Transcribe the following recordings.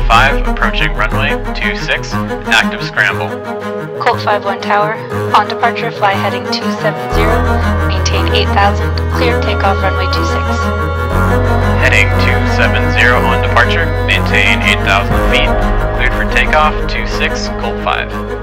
5, approaching runway 26, active scramble. Colt 5-1 Tower, on departure fly heading 270, maintain 8,000, cleared takeoff runway 26. Heading 270 on departure, maintain 8,000 feet, cleared for takeoff 26, Colt 5.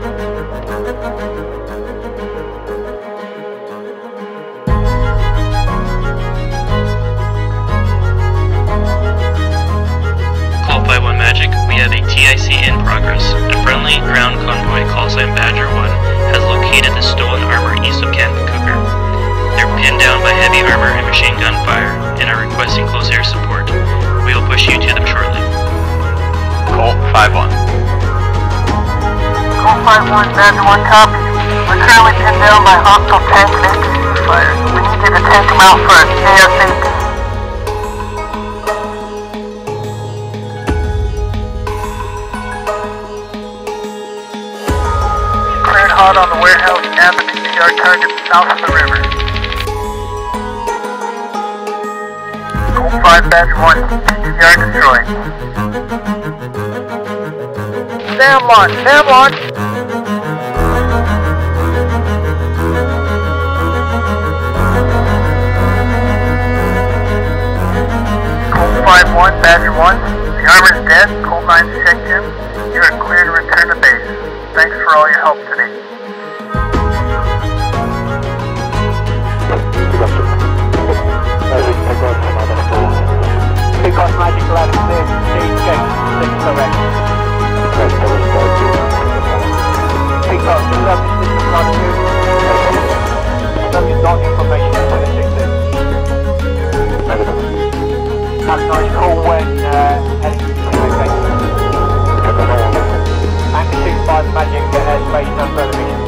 We have a TIC in progress. A friendly ground convoy callsign Badger 1 has located the stolen armor east of Camp Cougar. They're pinned down by heavy armor and machine gun fire and are requesting close air support. We will push you to them shortly. Colt 5-1. Colt 5-1, Badger 1 copy. We're currently pinned down by hostile tank and APC fire. We need you to take them out first, ASAP. Hot on the warehouse and the PCR target south of the river. Colt 5 Badger 1, PCR destroyed. Sam launch, Sam launch! Colt 5-1 Badger 1, the armor is dead, Colt 9's checked in. You are clear to return to base. Thanks for all your help today. Takeoff Magic left, stage check, 6 correct. Takeoff, service system longitude. Service log information for the 6. Acknowledge call when heading to the base. Anchor 25 Magic, airspace, no further mission.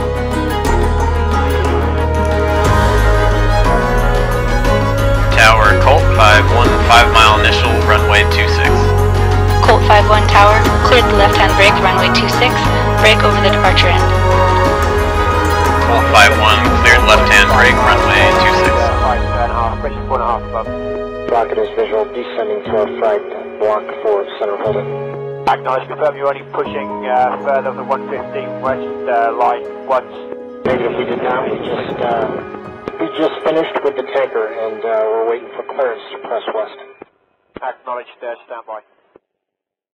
Tower, Colt 5-1, 5-mile initial, runway 26. Colt 5-1 Tower, cleared the left-hand brake, runway 26, brake over the departure end. Colt 5-1, cleared left-hand brake, runway 26. 5.5, pressure 4.5 above. Rocket is visual, descending to our flight, block 4, center hold it. Acknowledge, confirm you're only pushing further than 115 west, line once. Negative, we did not, we just finished with the tanker and we're waiting for clearance to press west. Acknowledge, stand by.